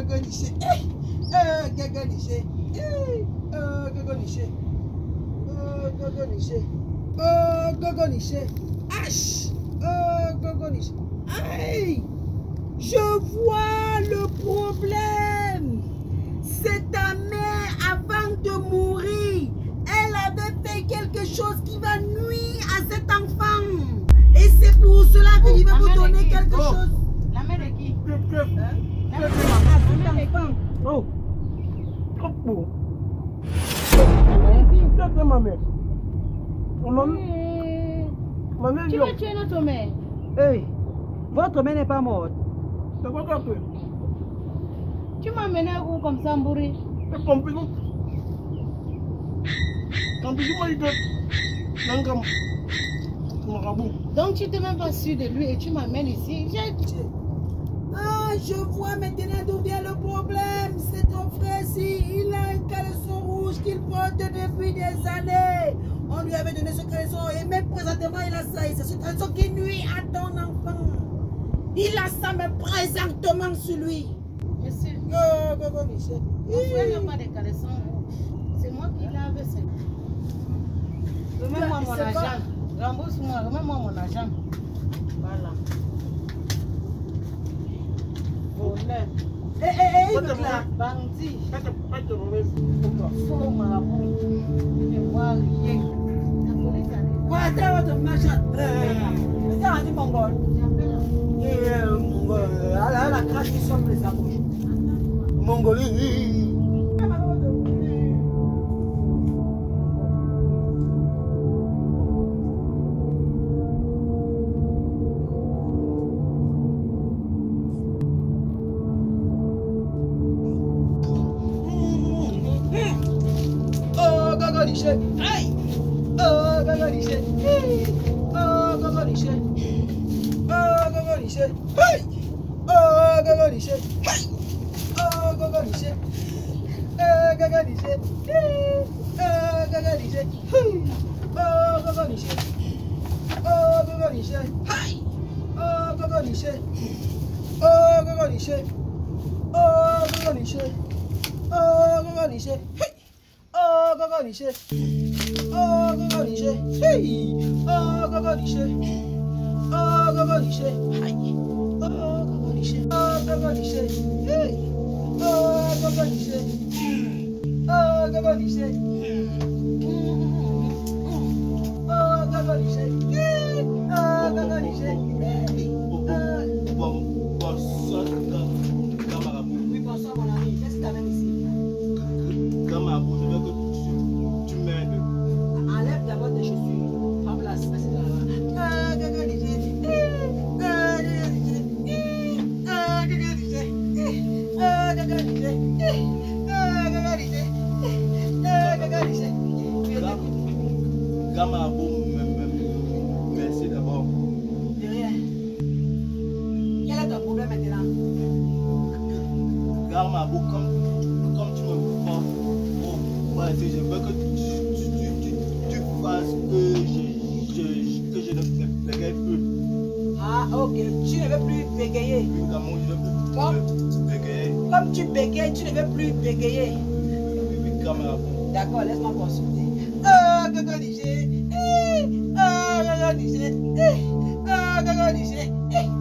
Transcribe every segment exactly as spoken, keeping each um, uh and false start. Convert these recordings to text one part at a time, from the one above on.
Gagoniché. Euh, Gagoniché. Euh, Gagoniché. Euh, Gagoniché. Euh, Gagoniché. H. Euh, Gagoniché. Aïe! Je vois le problème. C'est ta mère avant de mourir. Elle avait fait quelque chose qui va nuire à cet enfant. Et c'est pour cela que Oh, je vais vous donner quelque oh. chose. La mère de qui? Que, que, Hein? La mère de qui? La mère de qui? Oh. Trop beau. La mère de qui? C'est ma mère. Ma Eh, ma mère, Tu yo. veux tuer notre mère? Hey, votre mère n'est pas morte. C'est quoi qu'un peu? Tu m'as mené où comme ça, Mbouri? C'est pompidou. Pompidou, moi, il te... Nangam. Marabout. Donc tu n'es même pas sûr de lui et tu m'amènes ici. J'ai- Ah, je vois maintenant d'où vient le problème. C'est ton frère-ci. Il a un caleçon rouge qu'il porte depuis des années. On lui avait donné ce caleçon et même présentement il a ça. Et c'est ce caleçon qui nuit à ton enfant. Il a ça même présentement sur lui. Monsieur, Oh, go, go, Michel. mon frère n'a pas de caleçon. C'est moi qui lave ça. Remets-moi mon C'est argent. pas- Rembourse-moi, remets-moi mon argent. Voilà. Voleur. Eh, eh, eh, Là, il là. bandit. Quoi, Faux marabout. Je ne vois rien. La police arrive. t'es votre machin. Eh, t'es un dit mongol. J'appelle. Et, euh, mongol. Elle a la crache qui sort de sa bouche. Mongolie. Oh, Gagoniché. Aïe. Oh, Gagoniché. Oh, Gagoniché. Oh, Gagoniché. Aïe. Oh, Gagoniché. Aïe. Oh, Gagoniché. Oh, Gagoniché. Oh, Gagoniché. Oh, Gagoniché. Oh, Gagoniché. Aïe. Oh, Gagoniché. Oh, Gagoniché. Oh, Gagoniché. Oh, Gagoniché. Oh, Gagoniché. Oh, Gagoniché. Hey. Oh, Gagoniché. Oh, Gagoniché. Aïe. Oh, Gagoniché. Oh, Gagoniché. Hey. Oh, Gagoniché. Oh, Gagoniché. Oh, Gagoniché. Hey. Oh, Gagoniché. Hey. Oui, bonsoir mon ami. Qu'est-ce que tu amènes ici? Enlève d'abord tes chaussures. Prends place. Assieds-toi là-bas. Ah, Gagoniché. Ah, Gagoniché. Ah, Gagoniché. Ah, Gagoniché. Ah, Gagoniché. Ah, Gagoniché. Merci d'abord. De rien. Quel est ton problème maintenant? Gamabou, comme, comme tu me vois, oh, ouais, je veux que tu, tu, tu, tu, tu fasses que je, je, que je ne bégaye plus. Ah, ok. Tu ne veux plus bégayer. Oui, Gamou, je ne Quoi? veux plus bégayer. Comme tu bégayes, tu ne veux plus bégayer. Oui, oui, Gamabou. D'accord, laisse-moi consulter. Oh, Gagoniché. Oh, Gagoniché. Oh, Gagoniché.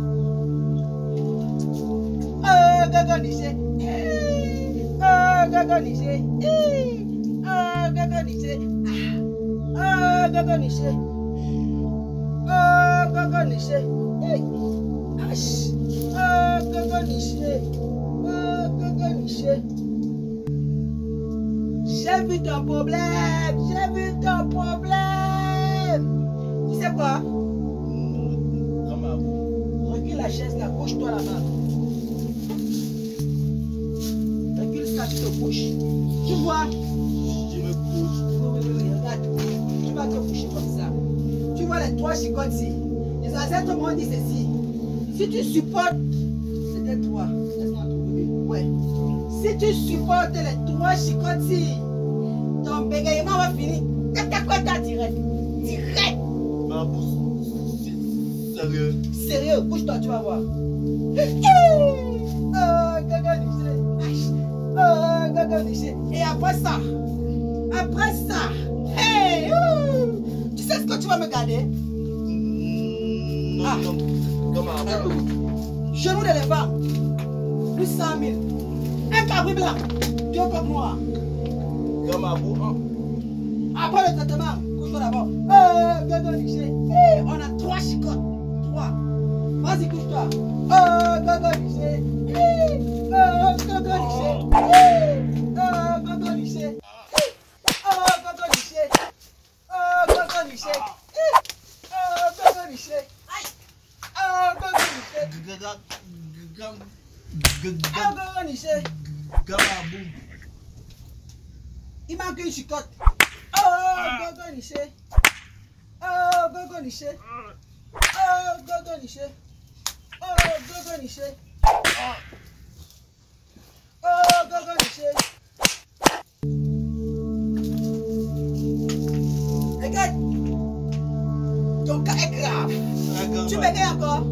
Oh, Gagoniché. Oh, Gagoniché. Oh, Gagoniché. Oh, Gagoniché. Oh, Gagoniché. Oh, Gagoniché. Oh, Gagoniché. J'ai vu ton problème, j'ai vu ton problème. Tu sais quoi? Gamabou. Recule la chaise là, couche-toi là-bas. Recule ça, tu te couches. Tu vois? Je me couche. Oui, oui, oui, regarde. Tu vas te coucher comme ça. Tu vois les trois chicottes-ci. Les ancêtres m'ont dit ceci. Si tu supportes, c'était toi. Laisse-moi trouver. Ouais. Si tu supportes les trois chicottes-ci, ton bégayement va finir. T'as quoi t'as direct? Direct! Gamabou, c'est sérieux. Sérieux, couche-toi, tu vas voir. Oh, Gagoniché. gogo niché. Et après ça, après ça, hey, ouh, tu sais ce que tu vas me garder? Non, Ah. non, non, ma Genou d'éléphant, plus cent mille. Un cabri blanc, deux coques noires. Gamabou, hein. Après le traitement, couche-toi d'abord. Euh, gogo niché. Hey, on a trois chicottes. Trois. Vas-y, couche-toi. Euh, gogo niché. Hey, euh, gogo niché. Hey, euh, gogo niché. Hey, euh, gogo niché. Euh, gogo niché. Hey, euh, gogo niché. Aïe. Euh, gogo niché. Euh, gogo niché. Gamabou. Il manque une chicotte. Oh, gogo niché. Oh, gogo niché. Oh, gogo niché. Oh, gogo niché. Oh, gogo niché. Regarde. Ton cas est grave. Tu bégayes encore?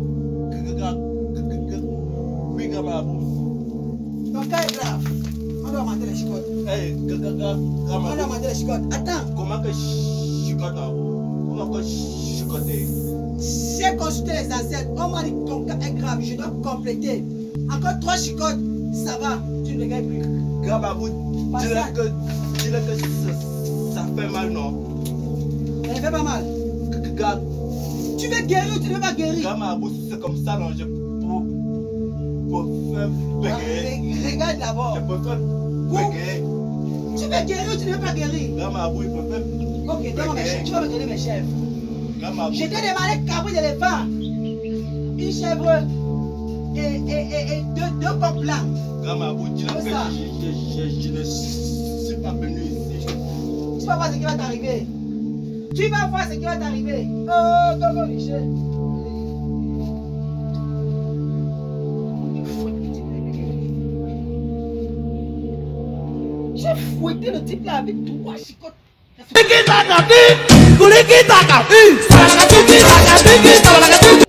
Oui, Gamabou. Ton cas est grave. On doit manger les chicottes. Hey, On doit Gamabou. manger les chicottes. Attends. Comment que chicote? Comment que chicoter? J'ai consulté les ancêtres. On m'a dit que ton cas est grave. Je dois compléter. Encore trois chicottes. Ça va. Tu ne bégayes plus. Gamabou, dis-le que, dis-le que ça, ça fait mal, non? Ça ne fait pas mal. Regarde, Tu veux guérir ou tu ne veux pas guérir? Gamabou, c'est comme ça, non? Je pour, pour faire bégayer. Re- Regarde d'abord. Je peux faire bégayer. Tu veux guérir ou tu ne veux pas guérir? Gamabou, il peut faire Ok, donne-moi mes chèvres. Tu vas me donner mes chèvres. Gamabou. Je t'ai demandé cabri d'éléphant, une chèvre et, et, et, et deux, deux coqs blancs. Gamabou, dis-le que C'est ça. je, je, je, je ne suis pas venu ici. Tu vas voir ce qui va t'arriver. Tu vas voir ce qui va t'arriver. Oh, gogo niché. J'ai fouetté le type là avec trois chicottes. Kulikita kapi, kulikita kapi, kulikita kapi, kulikita kapi.